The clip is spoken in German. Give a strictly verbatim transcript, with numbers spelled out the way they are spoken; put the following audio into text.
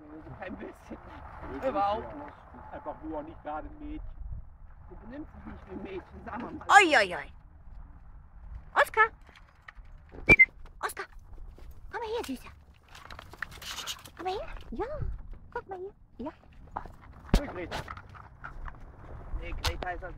böse, kein bisschen. Böse Überhaupt nicht, ja. nicht. Das ist einfach nur nicht gerade ein Mädchen. Du benimmst dich nicht wie ein Mädchen, sagen wir mal. Oi, oi, oi. Oskar! Oskar! Komm mal her, Süßer. Komm mal her. Ja, guck mal hier. Ja. Hey, Greta. Nee, Greta ist das